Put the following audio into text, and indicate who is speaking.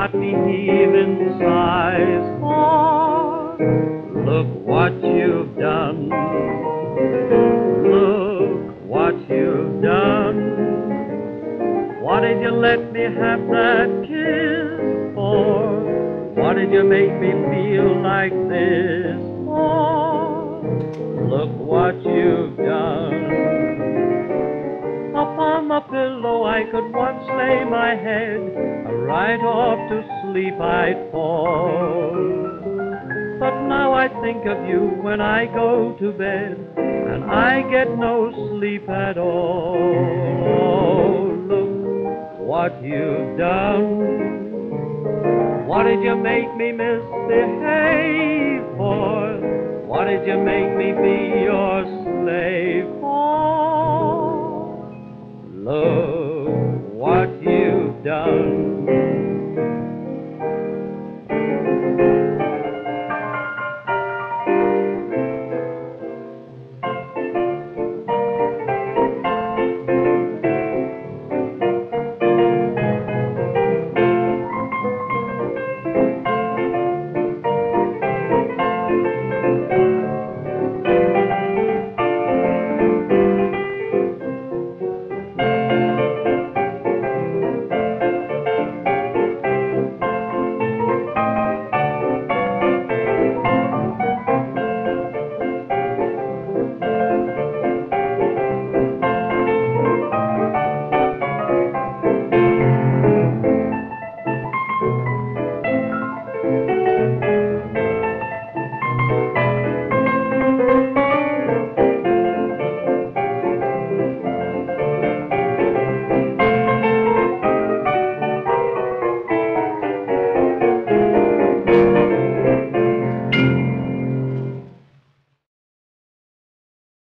Speaker 1: got me heaving sighs. For look what you've done. Look what you've done. Why did you let me have that kiss for? Why did you make me feel like this for? Look what you've done. Upon the pillow I could once lay my head, right off to sleep I'd fall. But now I think of you when I go to bed, and I get no sleep at all. Oh, look what you've done. What did you make me misbehave for? What did you make me be your slave